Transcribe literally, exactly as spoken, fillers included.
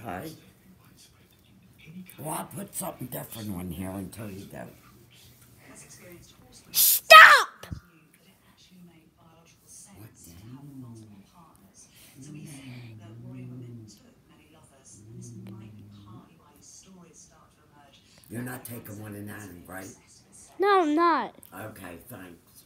Okay. Well, I'll put something different on here until you go. Stop! What the You're not taking one in Adam, right? No, I'm not. Okay, thanks.